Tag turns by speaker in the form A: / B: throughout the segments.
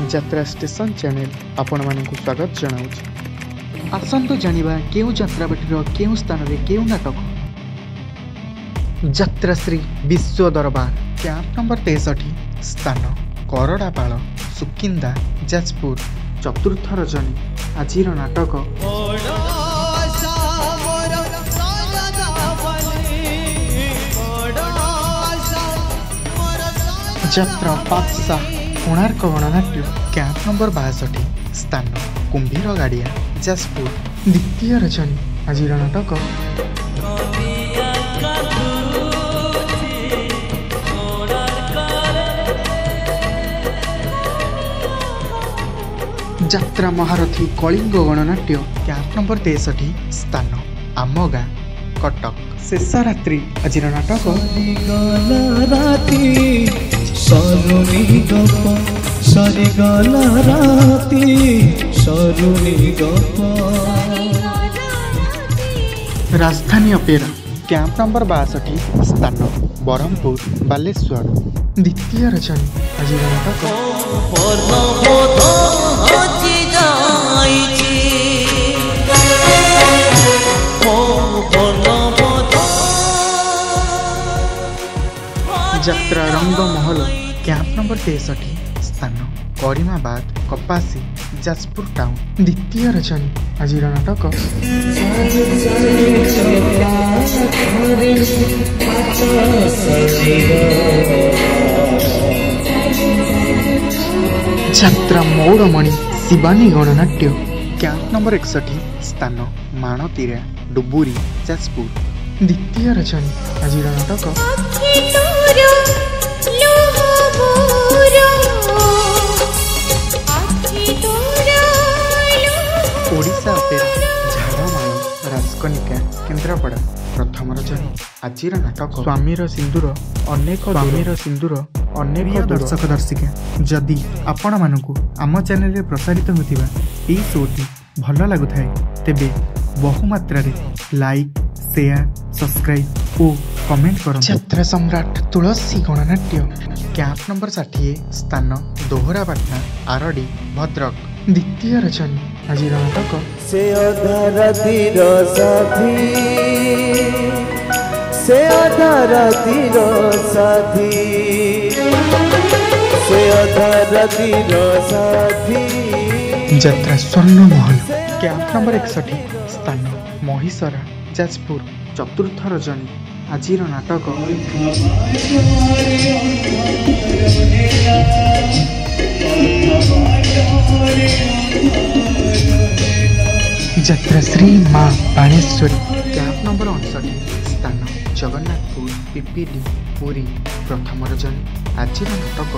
A: यात्रा station channel आपण मानक स्वागत जनाऊँ। आसंतु जानिबा केउ यात्राबाटीर केउ स्थान रे केउ नाटक यात्रा श्री विश्व दरबार कैंप नंबर 63 स्थान करड़ापाल सुकिंदा जाजपुर चतुर्थ रजनी आजिर नाटक यात्रा पातसा कोणार्क गणनाट्य कैंप नंबर 62 स्थान कुंभीर गाड़िया जाजपुर द्वितीय रजनी आजिर नाटक यात्रा महारथी कलिंग गणनाट्य कैंप नंबर 63 स्थान आम गाँ कटक शेष रात्रि आजिर नाटक राजधानी अपेरा कैंप नंबर 62 स्थान बरहमपुर बालेश्वर द्वितीय रजनी आजिर नाटक यात्रा रंगमहल कैंप नंबर 63 स्थान करीमाबाद कपासी जाजपुर टाउन द्वितीय रजनी आजिर नाटक यात्रा मौड़मणि शिवानी गणनाट्य कैंप नंबर 61 स्थान माणतीरा डुबुरी जाजपुर द्वितीय रजनी आजिर नाटक ओडिशा अपेरा झाड़माल राजकनिका केन्द्रापड़ा प्रथम रजनी आजिर नाटक स्वामीर सिंदूर अनेक दर्शक दर्शिका जदि आपण मानकु आम चैनल प्रसारित होतिबा एई शोटी भल लागुथाय तेबे बहुमात्रा रे लाइक शेयर सब्सक्राइब और कमेंट करो। यात्रा सम्राट तुलसी गणनाट्य कैंप नंबर 60 स्थान दोहरापाटना आरडी भद्रक द्वितीय रजनी आजिर नाटक
B: से अधारतीर साथी
A: यात्रा स्वर्ण महल कैंप नंबर 61 स्थान महिसरा जाजपुर चतुर्थ रजनी आजिर नाटक यात्रा श्री माँ बाणेश्वरी कैंप नंबर 59 स्थान जगन्नाथपुर पीपीडी पुरी प्रथम रजनी आजिर नाटक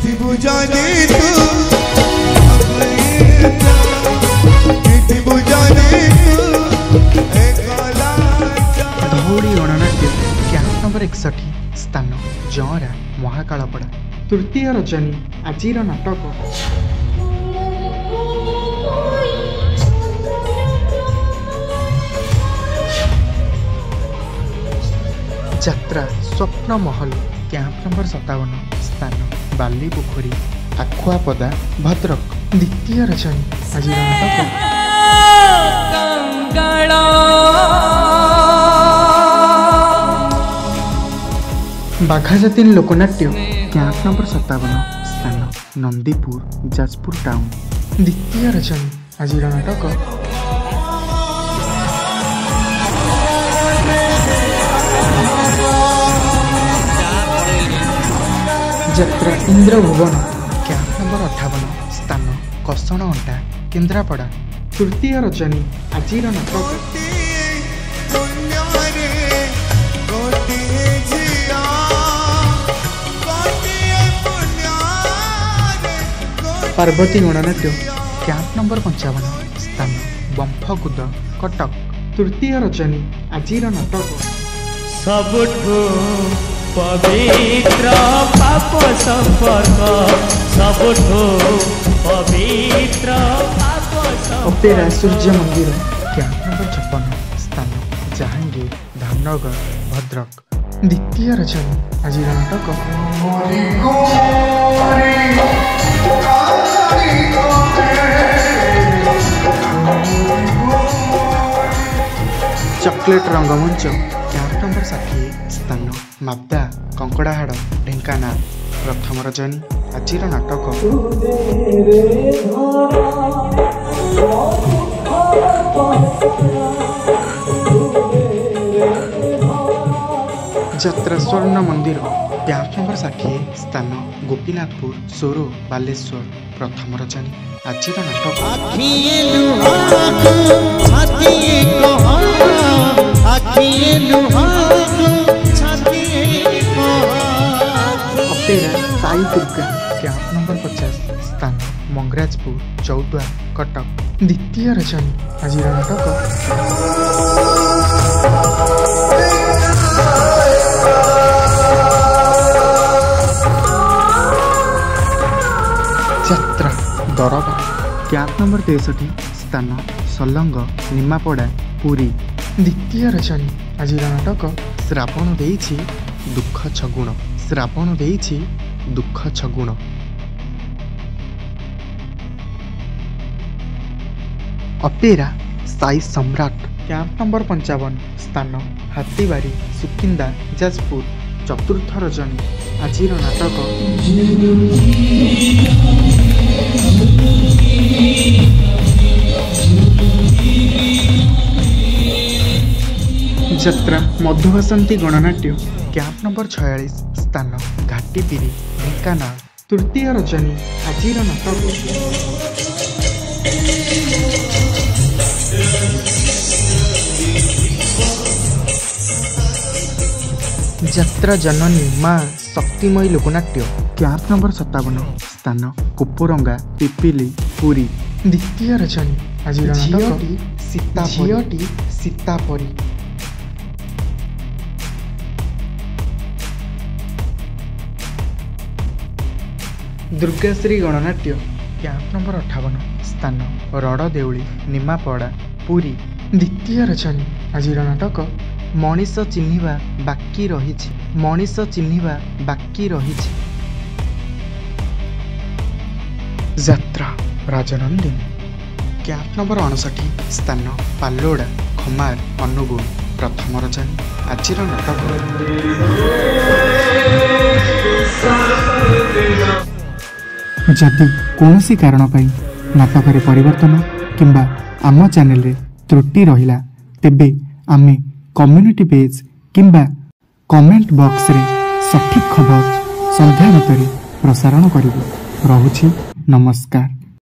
A: धौली गणनाट्य कैंप नंबर 61 स्थान जरा महाकालपड़ा तृतीय रजनी आजिर नाटक यात्रा स्वप्न महल कैंप नंबर 57 स्थान बाली पोखरी आखुआपदा भद्रक द्वितीय रजनी आजिर नाटक बाघाजातीन लोकनाट्य कैंप नंबर 57 स्थान नंदीपुर जाजपुर टाउन द्वितीय रजनी आजिर नाटक यात्रा इंद्रभुवन कैंप नंबर 58 स्थान कसण अंटा केन्द्रापड़ा तृतीय रजनी आजिर नाटक पार्वती गणनाट्य कैंप नंबर 55 स्थान बंफकुद कटक तृतीय रजनी आजिर नाटक
B: सबठो पवित्र पाप संपर्क सबठो पवित्र
A: अपेरा सूर्य मंदिर कैंप नंबर 56 स्थान जहांगीर धामनगर भद्रक द्वितीय रजनी आजिर नाटक चॉकलेट रंगमंच कैंप नंबर 60 स्थान मापदा कंकड़ाहाड़ ढेंकानाल प्रथम रजनी आजिर नाटक यात्रा स्वर्ण मंदिर कैंप नंबर 60 स्थान गोपीनाथपुर सोरो बालेश्वर प्रथम रजनी आजिर नाटक opera Sai Durga camp number 50 स्थान मंगराजपुर चौद्वार कटक द्वितीय रजनी आजिर नाटक यात्रा दरबार कैंप नंबर 63 स्थान सलंग निमापड़ा पुरी द्वितीय रजनी आजिर नाटक श्रावण देइछि दुख छगुण श्रावण देइछि दुख छगुण अपेरा साई सम्राट कैंप नंबर 55 स्थान हाथीबारी सुकिंदा जाजपुर चतुर्थ रजनी आजिर नाटक यात्रा मधुबसंती गणनाट्य कैंप नंबर 46 स्थान घाटीपिरी ढेंकानाल तृतीय रजनी आजिर नाटक यात्रा जननी माँ शक्तिमयी लोकनाट्य कैंप नंबर 57 स्थान कुपुरंगा पिपिली पुरी द्वितीय रजनी आजिर नाटक झीटी सीतापरी दुर्गाश्री गणनाट्य कैंप नंबर 58 स्थान रड़देउली निमापड़ा पुरी द्वितीय रजनी आजिर नाटक मनीष चिन्हिबा बाकी रहिछि मनीष चिन्हिबा बाकी रहिछि यात्रा राजनंदिनी कैंप नंबर 59 स्थान पालोड़ा खमार अनुगुण प्रथम रजनी आजिर नाटक जदि कौनसी कारण पाई नाटक परिवर्तन किंबा आम चैनल रे त्रुटि रहिला तेबे आमे कम्युनिटी पेज किंबा कमेंट बॉक्स रे सठिक खबर संध्या मतरे प्रसारण करिबो। रहुछि नमस्कार।